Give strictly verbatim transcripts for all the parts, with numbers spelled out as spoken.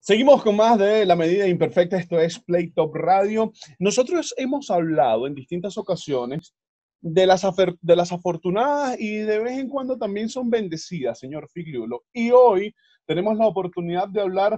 Seguimos con más de La Medida Imperfecta, esto es Playtop Radio. Nosotros hemos hablado en distintas ocasiones de las, afer- de las afortunadas y de vez en cuando también son bendecidas, señor Figliulo. Y hoy tenemos la oportunidad de hablar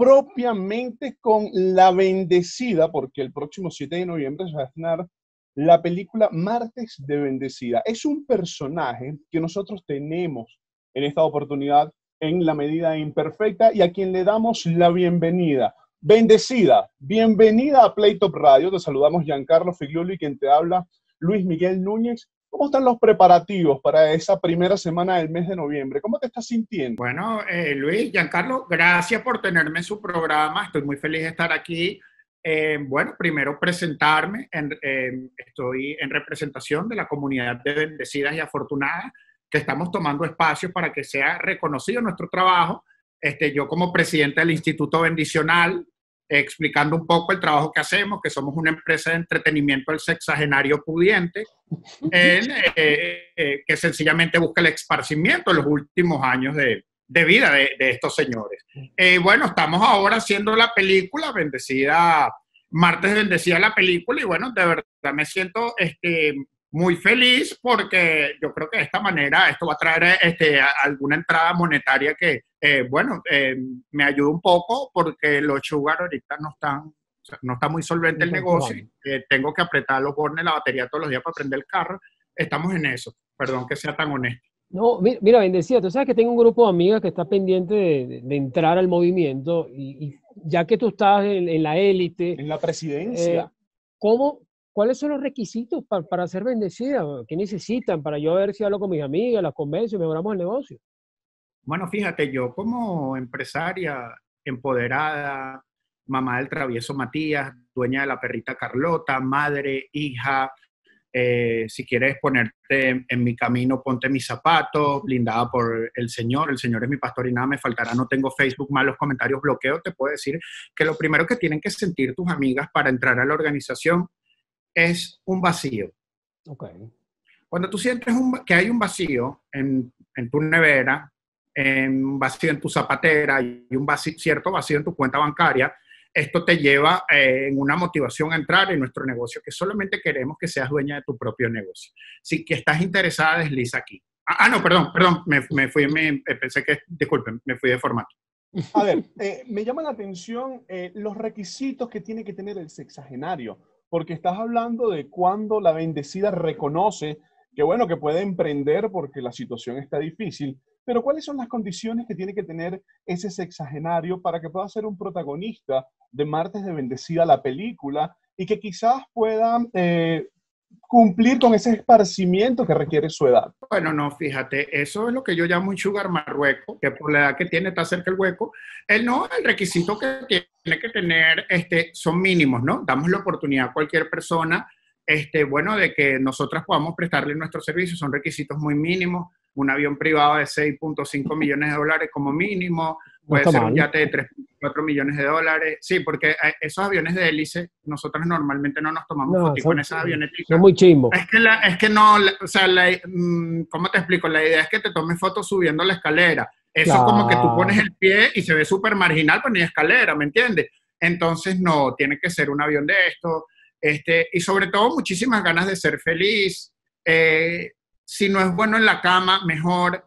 propiamente con la bendecida, porque el próximo siete de noviembre se va a estrenar la película Martes de Bendecida. Es un personaje que nosotros tenemos en esta oportunidad en La Medida Imperfecta y a quien le damos la bienvenida. Bendecida, bienvenida a Playtop Radio. Te saludamos Giancarlo Figliulo y quien te habla Luis Miguel Núñez. ¿Cómo están los preparativos para esa primera semana del mes de noviembre? ¿Cómo te estás sintiendo? Bueno, eh, Luis, Giancarlo, gracias por tenerme en su programa. Estoy muy feliz de estar aquí. Eh, bueno, primero presentarme. En, eh, estoy en representación de la comunidad de bendecidas y afortunadas, que estamos tomando espacios para que sea reconocido nuestro trabajo. Este, yo como presidente del Instituto Bendicional, eh, explicando un poco el trabajo que hacemos, que somos una empresa de entretenimiento del sexagenario pudiente, en, eh, eh, que sencillamente busca el esparcimiento de los últimos años de, de vida de, de estos señores. Eh, bueno, estamos ahora haciendo la película Bendecida, Martes de Bendecida la película, y bueno, de verdad me siento este, muy feliz porque yo creo que de esta manera esto va a traer este, alguna entrada monetaria que, eh, bueno, eh, me ayuda un poco porque los sugar ahorita no están, no está muy solvente el negocio, eh, tengo que apretar los bornes de la batería todos los días para prender el carro. Estamos en eso, perdón que sea tan honesto. No, mira, mira, Bendecida, tú sabes que tengo un grupo de amigas que está pendiente de, de- de entrar al movimiento y, y ya que tú estás en, en la élite, En la presidencia. eh, ¿cómo, cuáles son los requisitos pa- para ser bendecida? ¿Qué necesitan para yo ver si hablo con mis amigas, las convenzo y mejoramos el negocio? Bueno, fíjate, yo como empresaria empoderada, mamá del travieso Matías, dueña de la perrita Carlota, madre, hija, eh, si quieres ponerte en, en mi camino, ponte mis zapatos, blindada por el Señor, el Señor es mi pastor y nada me faltará, no tengo Facebook, malos comentarios, bloqueo, te puedo decir que lo primero que tienen que sentir tus amigas para entrar a la organización es un vacío. Ok. Cuando tú sientes un, que hay un vacío en, en tu nevera, en un vacío en tu zapatera y un vacío, cierto vacío en tu cuenta bancaria, esto te lleva eh, en una motivación a entrar en nuestro negocio, que solamente queremos que seas dueña de tu propio negocio. Si que estás interesada, desliza aquí. Ah, ah, no, perdón, perdón, me, me fui, me, pensé que, disculpen, me fui de formato. A ver, eh, me llama la atención eh, los requisitos que tiene que tener el sexagenario, porque estás hablando de cuando la bendecida reconoce que, bueno, que puede emprender porque la situación está difícil, pero ¿cuáles son las condiciones que tiene que tener ese sexagenario para que pueda ser un protagonista de Martes de Bendecida, la película, y que quizás pueda eh, cumplir con ese esparcimiento que requiere su edad? Bueno, no, fíjate, eso es lo que yo llamo un sugar marrueco, que por la edad que tiene está cerca el hueco. Él no, el requisito que tiene que tener este, son mínimos, ¿no? Damos la oportunidad a cualquier persona, este, bueno, de que nosotras podamos prestarle nuestros servicios, son requisitos muy mínimos, un avión privado de seis punto cinco millones de dólares como mínimo, No puede está ser un mal. yate de tres punto cuatro millones de dólares, sí, porque eh, esos aviones de hélice, nosotros normalmente no nos tomamos No, fotos con son, esas avioneticas. son muy chimbos. Es que, la, es que no, la, o sea, la, mm, ¿cómo te explico? La idea es que te tomes fotos subiendo la escalera. Eso como que tú pones Claro. el pie y se ve súper marginal, pues ni escalera, ¿me entiendes? Entonces, no, tiene que ser un avión de esto. Este, y sobre todo, muchísimas ganas de ser feliz. Eh, si no es bueno en la cama, mejor.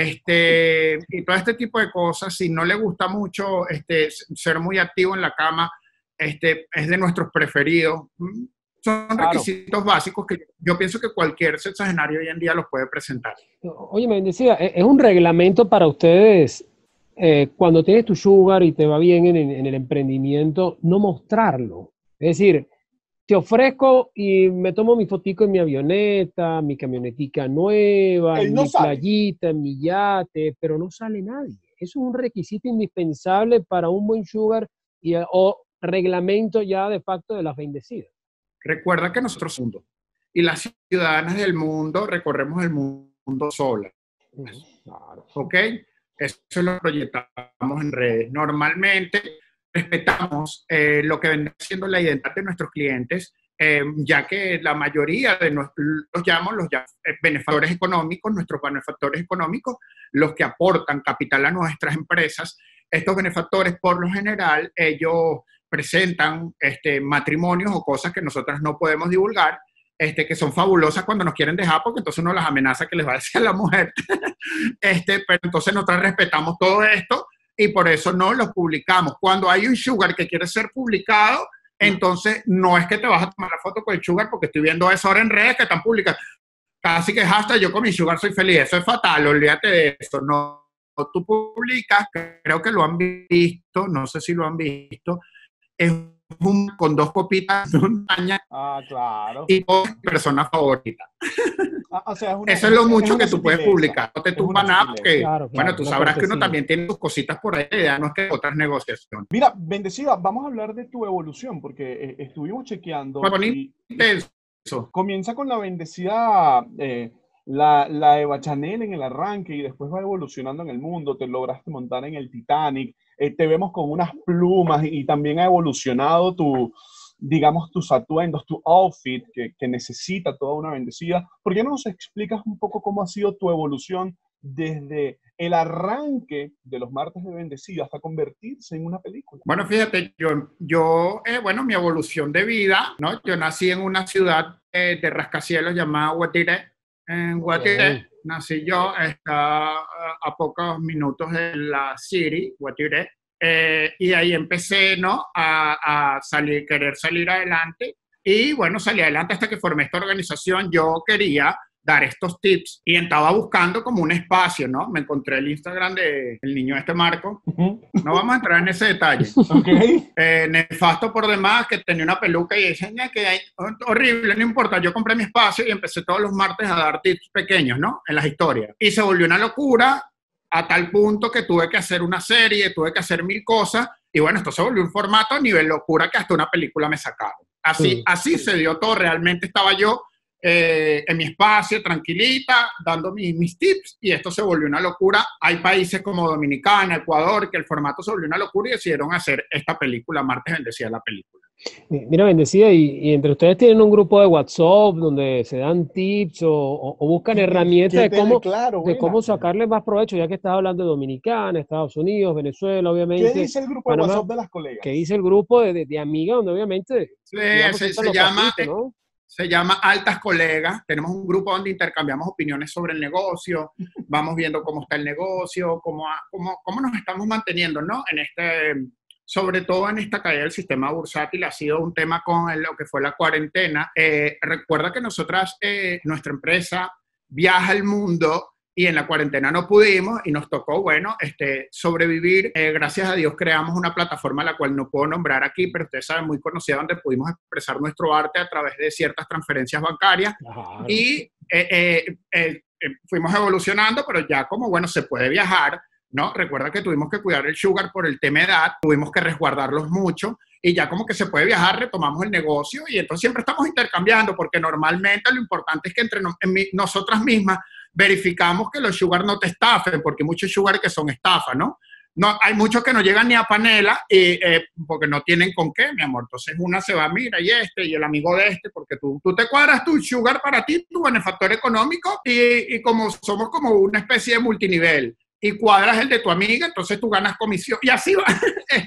Este, y todo este tipo de cosas. Si no le gusta mucho este, ser muy activo en la cama, este, es de nuestros preferidos. Son Claro. requisitos básicos que yo pienso que cualquier sexagenario hoy en día los puede presentar. Oye, me decía, ¿es es un reglamento para ustedes eh, cuando tienes tu sugar y te va bien en, en el emprendimiento, no mostrarlo? Es decir, te ofrezco y me tomo mi fotico en mi avioneta, mi camionetica nueva, Él en no mi sale. playita, en mi yate, pero no sale nadie. Eso es un requisito indispensable para un buen sugar y, o reglamento ya de facto de las bendecidas. Recuerda que nosotros somos mundo y las ciudadanas del mundo recorremos el mundo solas. Ujú, claro. ¿Ok? Eso lo proyectamos en redes. Normalmente respetamos eh, lo que viene siendo la identidad de nuestros clientes, eh, ya que la mayoría de nuestros, los llamamos los llam- eh, benefactores económicos, nuestros benefactores económicos, los que aportan capital a nuestras empresas, estos benefactores, por lo general, ellos presentan este, matrimonios o cosas que nosotros no podemos divulgar, este, que son fabulosas cuando nos quieren dejar, porque entonces uno las amenaza que les va a decir a la mujer. este, pero entonces nosotros respetamos todo esto y por eso no los publicamos. Cuando hay un sugar que quiere ser publicado, entonces no es que te vas a tomar la foto con el sugar, porque estoy viendo eso ahora en redes que están publicadas. Casi que hashtag yo con mi sugar soy feliz. Eso es fatal, olvídate de eso. No, tú publicas, creo que lo han visto, no sé si lo han visto, es un, con dos copitas de un baña. Ah, claro. Y dos personas favoritas. Ah, o sea, es una, eso es lo es mucho que sutileza. tú puedes publicar. No te tumba nada porque, claro, claro, bueno, tú sabrás que uno cortesía. también tiene tus cositas por ahí, ya no es que otras negociaciones. Mira, Bendecida, vamos a hablar de tu evolución, porque eh, estuvimos chequeando. Fue bonito, y, intenso. Comienza con la Bendecida, eh, la, la Eva Chanel en el arranque y después va evolucionando en el mundo, te lograste montar en el Titanic, eh, te vemos con unas plumas y, y también ha evolucionado tu, digamos, tus atuendos, tu outfit que, que necesita toda una Bendecida. ¿Por qué no nos explicas un poco cómo ha sido tu evolución desde el arranque de los martes de Bendecida hasta convertirse en una película? Bueno, fíjate, yo, yo eh, bueno, mi evolución de vida, ¿no? Yo nací en una ciudad eh, de rascacielos llamada Guatire. En Guatire okay. nací yo, está a, a pocos minutos de la City, Guatire, eh, y ahí empecé, ¿no? A, a salir, querer salir adelante, y bueno, salí adelante hasta que formé esta organización. Yo quería dar estos tips y estaba buscando como un espacio, ¿no? Me encontré el Instagram del de niño este Marco. No vamos a entrar en ese detalle. Okay. Eh, nefasto por demás, que tenía una peluca y decía que hay, horrible, no importa. Yo compré mi espacio y empecé todos los martes a dar tips pequeños, ¿no? En las historias. Y se volvió una locura a tal punto que tuve que hacer una serie, tuve que hacer mil cosas. Y bueno, esto se volvió un formato a nivel locura que hasta una película me sacaron. Así, así se dio todo. Realmente estaba yo Eh, en mi espacio, tranquilita, dando mis, mis tips, y esto se volvió una locura. Hay países como Dominicana, Ecuador, que el formato se volvió una locura y decidieron hacer esta película, Martes Bendecida la película. Mira, Bendecida, y, y entre ustedes tienen un grupo de WhatsApp donde se dan tips o, o, o buscan herramientas de cómo, claro, de cómo sacarle más provecho, ya que estás hablando de Dominicana, Estados Unidos, Venezuela, obviamente. ¿Qué dice el grupo de WhatsApp de las colegas? ¿Qué dice el grupo de, de, de amigas donde obviamente... Sí, se, se llama... Pasitos, ¿no? Se llama Altas Colegas. Tenemos un grupo donde intercambiamos opiniones sobre el negocio, vamos viendo cómo está el negocio, cómo, cómo, cómo nos estamos manteniendo, ¿no? En este, sobre todo en esta caída del sistema bursátil, ha sido un tema con el, lo que fue la cuarentena. Eh, recuerda que nosotras, eh, nuestra empresa viaja al mundo y en la cuarentena no pudimos y nos tocó, bueno, este, sobrevivir. Eh, gracias a Dios creamos una plataforma la cual no puedo nombrar aquí, pero ustedes saben, muy conocida, donde pudimos expresar nuestro arte a través de ciertas transferencias bancarias. Claro. Y eh, eh, eh, eh, fuimos evolucionando, pero ya como, bueno, se puede viajar, ¿no? Recuerda que tuvimos que cuidar el sugar por el tema edad, tuvimos que resguardarlos mucho, y ya como que se puede viajar, retomamos el negocio, y entonces siempre estamos intercambiando, porque normalmente lo importante es que entre no, en mi, nosotras mismas verificamos que los sugar no te estafen, porque hay muchos sugar que son estafa, ¿no? No, hay muchos que no llegan ni a panela y, eh, porque no tienen con qué, mi amor. Entonces una se va, mira, y este, y el amigo de este, porque tú, tú te cuadras tu sugar para ti, tu benefactor económico, y, y como somos como una especie de multinivel, y cuadras el de tu amiga, entonces tú ganas comisión, y así va.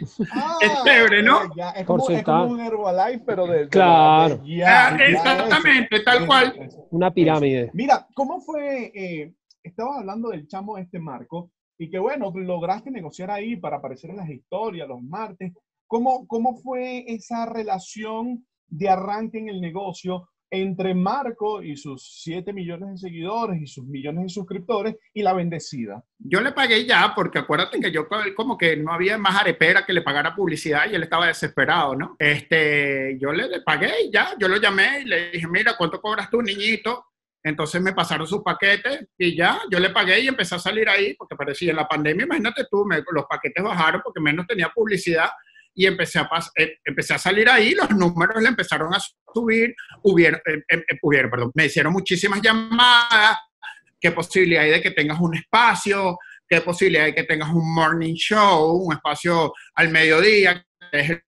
Ah, es chévere, ¿no? Eh, ya, es, como, es como un Herbalife, pero de... de claro. De, ya, ah, exactamente, tal cual. Una pirámide. Mira, ¿cómo fue? Eh, estabas hablando del chamo este Marco, y que bueno, lograste negociar ahí para aparecer en las historias los martes. ¿Cómo, cómo fue esa relación de arranque en el negocio entre Marco y sus siete millones de seguidores y sus millones de suscriptores y la Bendecida? Yo le pagué ya, porque acuérdate que yo como que no había más arepera que le pagara publicidad y él estaba desesperado, ¿no? Este, yo le, le pagué y ya, yo lo llamé y le dije, mira, ¿cuánto cobras tú, niñito? Entonces me pasaron sus paquetes y ya, yo le pagué y empecé a salir ahí, porque parecía en la pandemia, imagínate tú, me, los paquetes bajaron porque menos tenía publicidad. Y empecé a, eh, empecé a salir ahí, los números le empezaron a subir, hubieron, eh, eh, hubieron, perdón, me hicieron muchísimas llamadas, qué posibilidad hay de que tengas un espacio, qué posibilidad hay de que tengas un morning show, un espacio al mediodía, que es el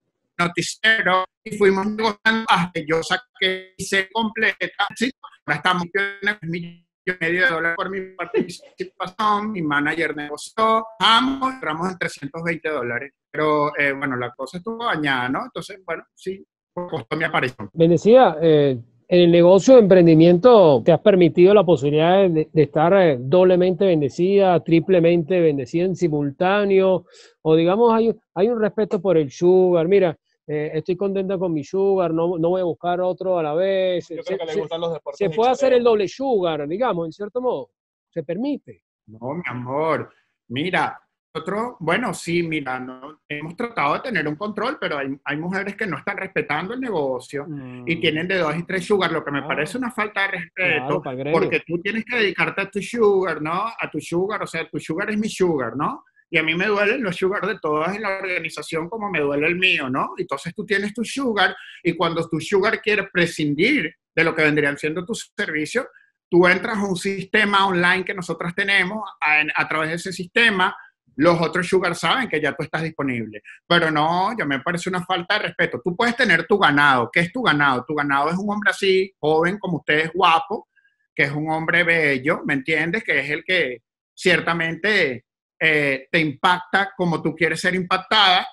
noticiero, y fuimos negociando hasta que yo saqué, hice completa, sí, ahora estamos en millones y medio de dólares por mi participación, mi manager negoció, ambos entramos en trescientos veinte dólares, pero eh, bueno, la cosa estuvo dañada, ¿no? Entonces, bueno, sí, costó mi aparición. Bendecida, eh, en el negocio de emprendimiento te has permitido la posibilidad de, de estar eh, doblemente bendecida, triplemente bendecida en simultáneo, o digamos hay, hay un respeto por el sugar, mira, eh, estoy contenta con mi sugar, no, no voy a buscar otro a la vez. Yo se, creo que le se, gustan los deportes se puede hacer extremos. el doble sugar, digamos, en cierto modo, se permite. No, mi amor, mira, nosotros, bueno, sí, mira, no, hemos tratado de tener un control, pero hay, hay mujeres que no están respetando el negocio Mm. y tienen de dos y tres sugar, lo que me Ah, parece una falta de respeto, claro, para el gremio. porque tú tienes que dedicarte a tu sugar, ¿no? A tu sugar, o sea, tu sugar es mi sugar, ¿no? Y a mí me duelen los sugar de todas en la organización como me duele el mío, ¿no? Entonces tú tienes tu sugar y cuando tu sugar quiere prescindir de lo que vendrían siendo tus servicios, tú entras a un sistema online que nosotros tenemos, a, a través de ese sistema, los otros sugar saben que ya tú estás disponible. Pero no, ya me parece una falta de respeto. Tú puedes tener tu ganado. ¿Qué es tu ganado? Tu ganado es un hombre así, joven, como usted es guapo, que es un hombre bello, ¿me entiendes? Que es el que ciertamente eh, te impacta como tú quieres ser impactada.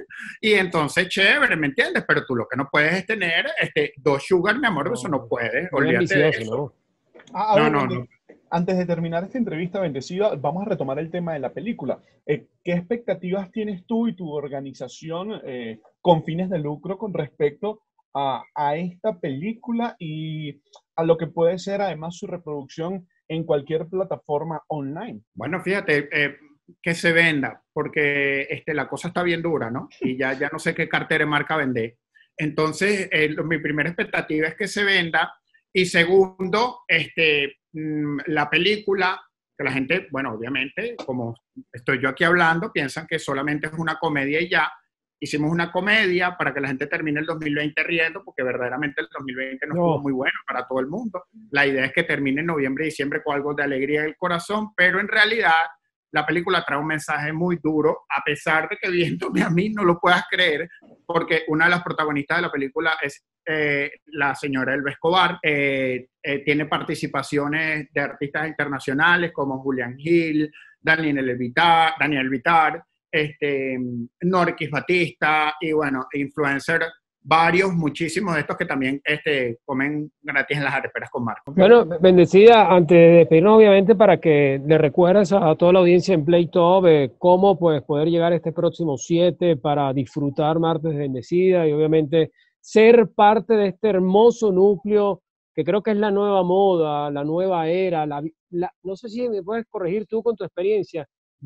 Y entonces, chévere, ¿me entiendes? Pero tú lo que no puedes es tener este, dos sugar, mi amor, No, eso no puedes. muy Olvídate de ambicioso, eso. ¿no? Ah, a No, ver, no, Bende- no. antes de terminar esta entrevista, Bendecida, vamos a retomar el tema de la película. Eh, ¿qué expectativas tienes tú y tu organización eh, con fines de lucro con respecto a, a esta película y a lo que puede ser además su reproducción en cualquier plataforma online? Bueno, fíjate, eh, que se venda, porque este, la cosa está bien dura, ¿no? Y ya, ya no sé qué cartera de marca vender. Entonces, eh, lo- mi primera expectativa es que se venda. Y segundo, este, mm, la película, que la gente, bueno, obviamente, como estoy yo aquí hablando, piensan que solamente es una comedia y ya. Hicimos una comedia para que la gente termine el dos mil veinte riendo, porque verdaderamente el dos mil veinte no estuvo No. muy bueno para todo el mundo. La idea es que termine en noviembre y diciembre con algo de alegría del corazón, pero en realidad la película trae un mensaje muy duro, a pesar de que viéndome a mí no lo puedas creer, porque una de las protagonistas de la película es eh, la señora Elba Escobar. Eh, eh, tiene participaciones de artistas internacionales como Julián Gil, Daniel Vitar, Daniel Vitar, este, Norquis Batista y bueno, influencer varios, muchísimos de estos que también este, comen gratis en las areperas con Marco. Bueno, Bendecida, antes de despedirnos, obviamente, para que le recuerdes a toda la audiencia en Playtop eh, cómo pues, poder llegar este próximo siete para disfrutar Martes de Bendecida y obviamente ser parte de este hermoso núcleo que creo que es la nueva moda, la nueva era, la, la, no sé si me puedes corregir tú con tu experiencia,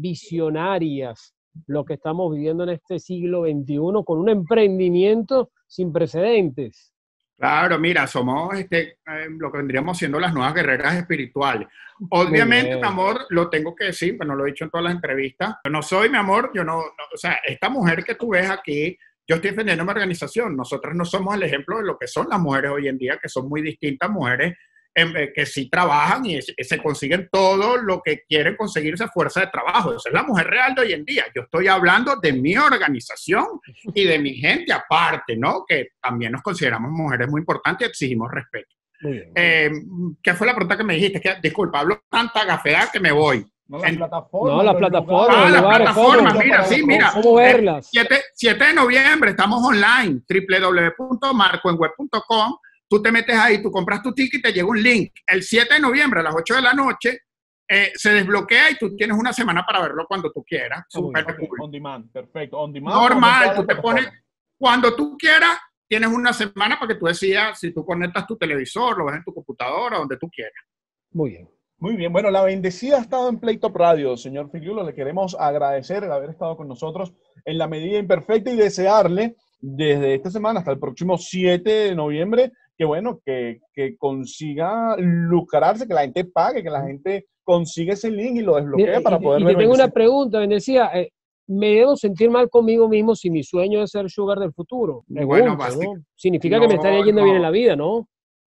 visionarias, lo que estamos viviendo en este siglo veintiuno con un emprendimiento sin precedentes. Claro, mira, somos este, eh, lo que vendríamos siendo las nuevas guerreras espirituales. Obviamente, mi amor, lo tengo que decir, pero no lo he dicho en todas las entrevistas. Yo no soy, mi amor, yo no, no, o sea, esta mujer que tú ves aquí, yo estoy defendiendo mi organización. Nosotros no somos el ejemplo de lo que son las mujeres hoy en día, que son muy distintas mujeres, eh, que sí trabajan y se consiguen todo lo que quieren conseguirse a fuerza de trabajo. Esa es la mujer real de hoy en día. Yo estoy hablando de mi organización y de mi gente aparte, ¿no? Que también nos consideramos mujeres muy importantes y exigimos respeto. Eh, ¿Qué fue la pregunta que me dijiste? Que, disculpa, hablo tanta gafedad que me voy. No, las En, plataformas. No, las los plataformas. ah, lugares, las lugares, plataformas, ¿cómo? mira, sí, mira. ¿Cómo verlas? siete de noviembre estamos online, doble u doble u doble u punto marco en web punto com. Tú te metes ahí, tú compras tu ticket y te llega un link. El siete de noviembre a las ocho de la noche eh, se desbloquea y tú tienes una semana para verlo cuando tú quieras. Súper okay, cool. on demand, perfecto. On demand. Normal, tú te pones, cuando tú quieras, tienes una semana para que tú decidas si tú conectas tu televisor, lo ves en tu computadora, donde tú quieras. Muy bien. Muy bien, bueno, la Bendecida ha estado en Playtop Radio, señor Filiulo. Le queremos agradecer el haber estado con nosotros en la medida imperfecta y desearle desde esta semana hasta el próximo siete de noviembre que, bueno, que, que consiga lucrarse, que la gente pague, que la gente consiga ese link y lo desbloquee Mira, para y, poder y ver te tengo Bendecida. una pregunta, Bendecida. Eh, ¿me debo sentir mal conmigo mismo si mi sueño es ser sugar del futuro? Pregunto, Bueno, básico. ¿no? Significa No, que me estaría yendo no. bien en la vida, ¿no?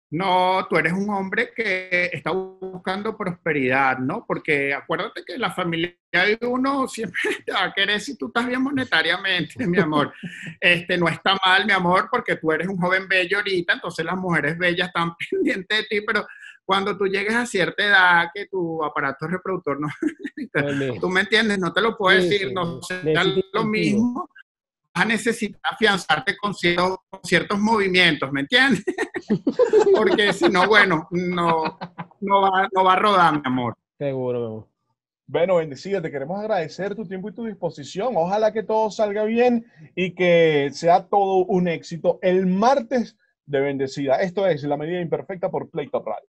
No, tú eres un hombre que está buscando prosperidad, ¿no? Porque acuérdate que la familia de uno siempre te va a querer si tú estás bien monetariamente, mi amor. Este, no está mal, mi amor, porque tú eres un joven bello ahorita, entonces las mujeres bellas están pendientes de ti, pero cuando tú llegues a cierta edad que tu aparato reproductor no, tú me entiendes, no te lo puedo Sí, decir, sí, no sea lo necesito mismo, vas a necesitar afianzarte con ciertos, con ciertos movimientos, ¿me entiendes? Porque si no, bueno, no, no, va, no va a rodar, mi amor. Seguro, mi amor. Bueno, Bendecida, te queremos agradecer tu tiempo y tu disposición. Ojalá que todo salga bien y que sea todo un éxito el martes de Bendecida. Esto es La Medida Imperfecta por Playtop Radio.